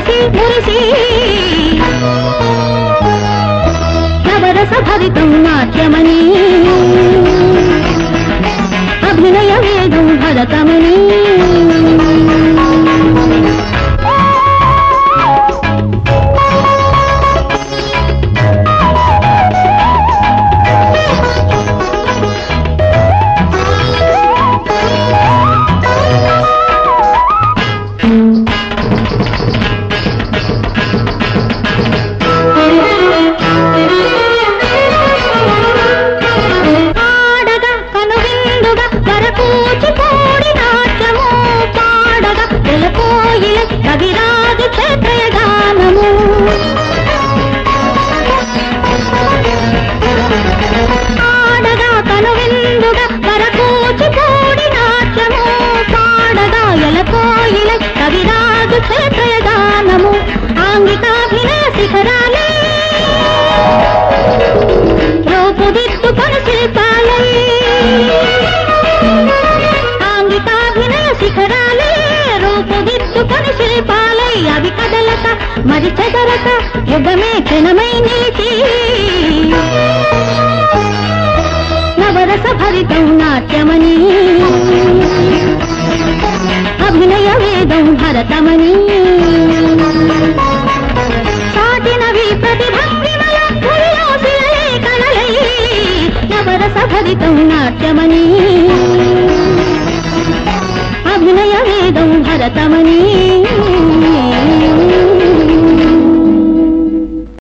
మురిసి మురిసి నవరస భరితం నాట్యమని అభినయ వేదం భరతమని కవిరాజ క్షేత్రయగానము ఆడగా కనువిందుగా వరకూచిపూడి నాట్యము పాడగా ఎలకోయిల కవిరాజ క్షేత్రయగానము ఆంగికాభినయ శిఖరాలే రూపుదిద్దుకొని శిల్పాలై ఆంగికాభినయ శిఖరాలే రూపుదిద్దుకొని శిల్పాలై అవి కదలక మరి చెదరక యుగమే క్షణమై నిలిచి నవరస భరితం నాట్యమని అభినయ వేదం భరతమని సాటినవి ప్రతిభంగిమల భువిలోసిలలే కళలై నవరస భరితం నాట్యమని అభినయ వేదం భరతమని